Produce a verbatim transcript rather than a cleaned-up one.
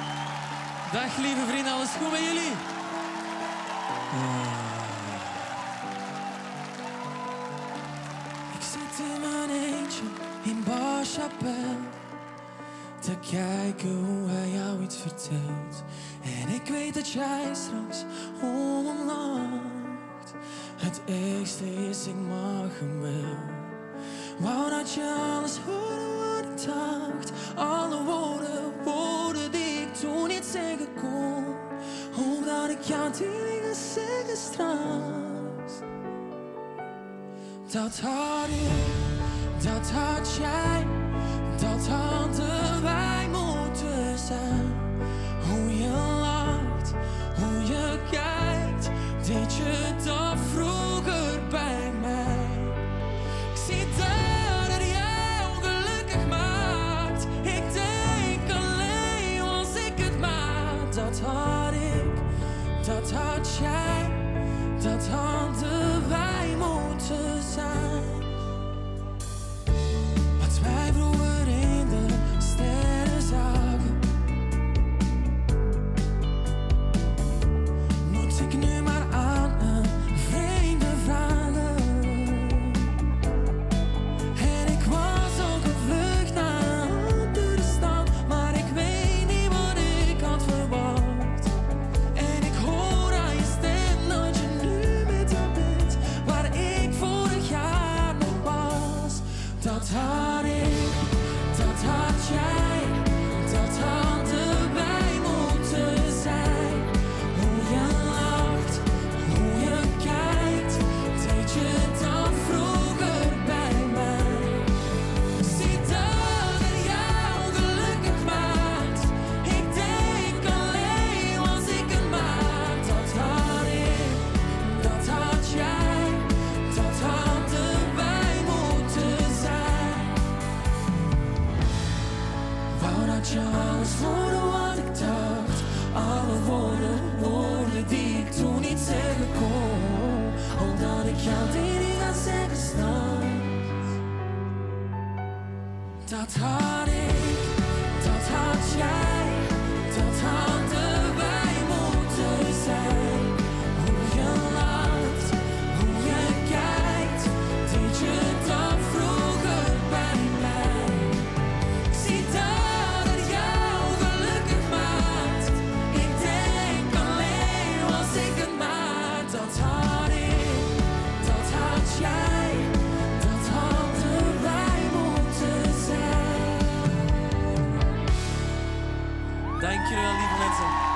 Dag lieve vrienden, alles goed met jullie? Ik zit in mijn eentje in Barchapel te kijken hoe hij jou iets vertelt. En ik weet dat jij straks om hem lacht. Het ergste is, ik mag hem wel. Wou dat je alles hoorde wat ik dacht. Alle woorden, woorden die ik toen niet zeggen kon. Hoop dat ik jou die dingen zeggen straks. Dat had ik, dat had jij, dat hadden wij moeten zijn. Hoe je lacht, hoe je kijkt, deed je dat vroeger bij mij. Ik zie dat het jou gelukkig maakt. Ik denk alleen als ik het maak. Dat had ik, dat had jij, dat hadden wij moeten zijn. Wat wij vroeger in de sterren zagen, moet ik nu maar aan een vreemde vragen. En ik was ook gevlucht naar een andere stad, maar ik weet niet wat ik had verwacht. En ik hoor aan je stem dat je nu met haar bent, waar ik vorig jaar nog was. Dat had ik, dat had jij, dat hadden wij moeten zijn. Hoe je lacht, hoe je kijkt, deed je dat vroeger bij mij. Ik zie dat het jou gelukkig maakt. Ik denk alleen als ik het maak. Dat had ik, dat had jij, dat hadden wij moeten zijn. Wou dat je alles hoorde wat ik dacht. Alle woorden, woorden die ik toen niet zeggen kon. Omdat ik jou die dingen zeggen straks. Dat had ik, dat had jij, dat hadden wij moeten zijn. Hoe je lacht, hoe je kijkt, deed je dat vroeger bij mij. Ik zie dat het jou gelukkig maakt. Ik denk alleen als ik het maak. Dat had ik, dat had jij, dat hadden wij moeten zijn. Dank jullie wel, lieve mensen.